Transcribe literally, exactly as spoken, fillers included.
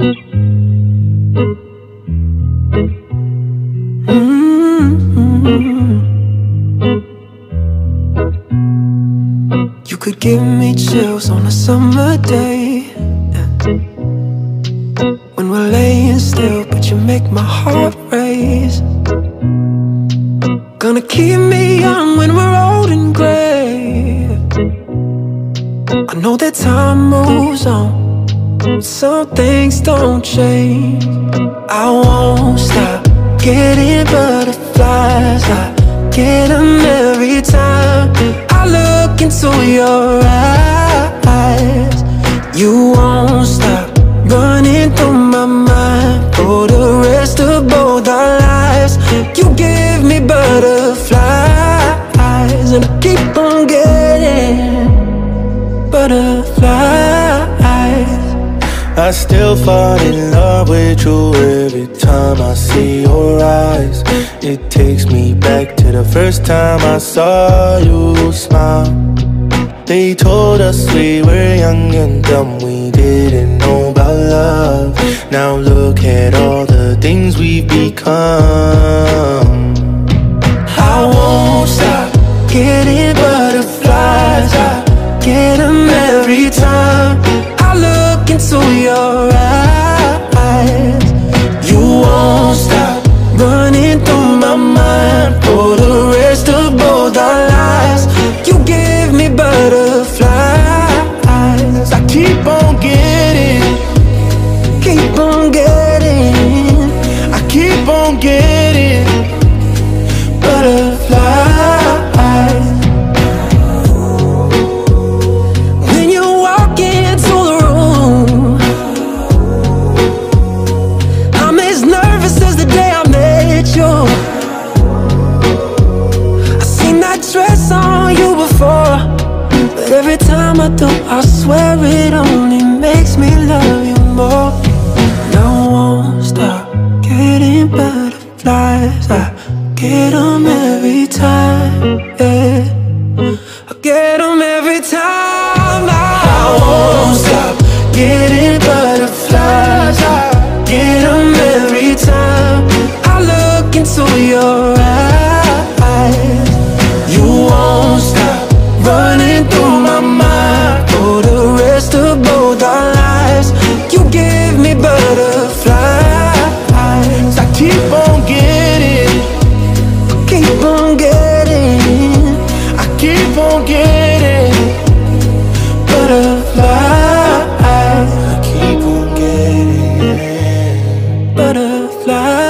You could give me chills on a summer day, yeah. When we're laying still, but you make my heart race. Gonna keep me young when we're old and gray. I know that time moves on, some things don't change. I won't stop getting butterflies. I get them every time I look into your eyes. You won't stop running through my mind for the rest of both our lives. You give me butterflies, and I keep on getting butterflies. I still fall in love with you every time I see your eyes. It takes me back to the first time I saw you smile. They told us we were young and dumb, we didn't know about love. Now look at all the things we've become. I won't stop getting butterflies. I get them every time I look into your eyes. You won't stop running through my mind for the rest of both our lives. You give me butterflies. I keep on getting, keep on getting, I keep on getting butterflies. When you walk into the room, I'm as nervous as the day I met you. I seen that dress on you before, but every time I do, I swear it only makes me love you more. And I won't stop getting butterflies. I get them every time, yeah. I get them every time. I won't stop getting butterflies. I get them every time I look into your eyes. You won't stop running through my mind for the rest of both our lives. You give me butterflies. I keep on getting, keep on getting, I keep on getting butterflies. I keep on getting Butterflies.